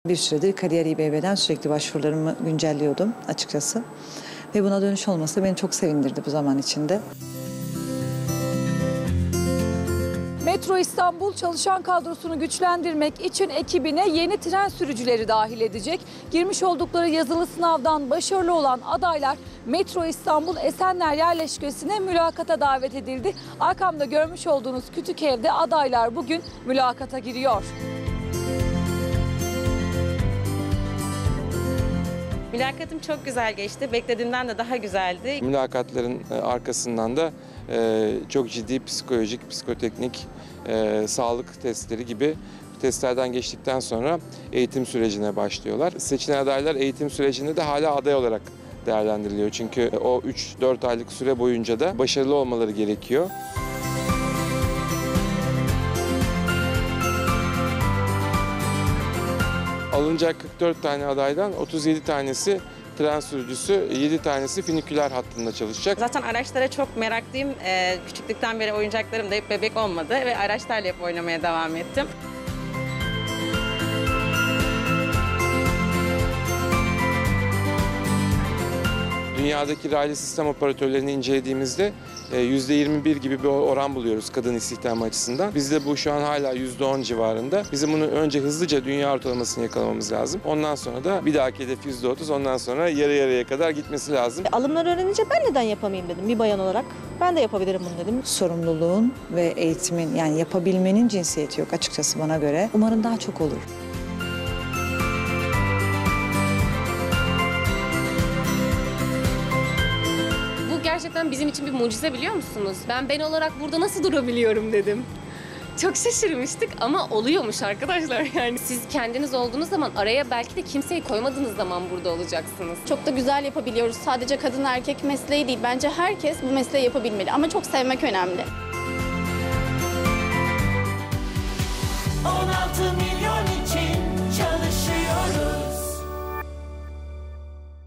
Bir süredir Kariyer İBB'den sürekli başvurularımı güncelliyordum açıkçası. Ve buna dönüş olması beni çok sevindirdi bu zaman içinde. Metro İstanbul çalışan kadrosunu güçlendirmek için ekibine yeni tren sürücüleri dahil edecek. Girmiş oldukları yazılı sınavdan başarılı olan adaylar Metro İstanbul Esenler yerleşkesine mülakata davet edildi. Arkamda görmüş olduğunuz kütük evde adaylar bugün mülakata giriyor. Mülakatım çok güzel geçti. Beklediğimden de daha güzeldi. Mülakatların arkasından da çok ciddi psikolojik, psikoteknik, sağlık testleri gibi testlerden geçtikten sonra eğitim sürecine başlıyorlar. Seçilen adaylar eğitim sürecinde de hala aday olarak değerlendiriliyor. Çünkü o 3-4 aylık süre boyunca da başarılı olmaları gerekiyor. Alınacak 44 tane adaydan 37 tanesi tren sürücüsü, 7 tanesi finiküler hattında çalışacak. Zaten araçlara çok meraklıyım. Küçüklükten beri oyuncaklarım da hep bebek olmadı ve araçlarla hep oynamaya devam ettim. Dünyadaki raylı sistem operatörlerini incelediğimizde %21 gibi bir oran buluyoruz kadın istihdamı açısından. Bizde bu şu an hala %10 civarında. Bizim bunu önce hızlıca dünya ortalamasını yakalamamız lazım. Ondan sonra da bir dahaki hedef %30, ondan sonra yarı yarıya kadar gitmesi lazım. Alımları öğrenince ben neden yapamayayım dedim bir bayan olarak. Ben de yapabilirim bunu dedim. Sorumluluğun ve eğitimin, yani yapabilmenin cinsiyeti yok açıkçası bana göre. Umarım daha çok olur. Gerçekten bizim için bir mucize, biliyor musunuz? Ben olarak burada nasıl durabiliyorum dedim. Çok şaşırmıştık ama oluyormuş arkadaşlar yani. Siz kendiniz olduğunuz zaman araya belki de kimseyi koymadığınız zaman burada olacaksınız. Çok da güzel yapabiliyoruz. Sadece kadın erkek mesleği değil. Bence herkes bu mesleği yapabilmeli ama çok sevmek önemli. 16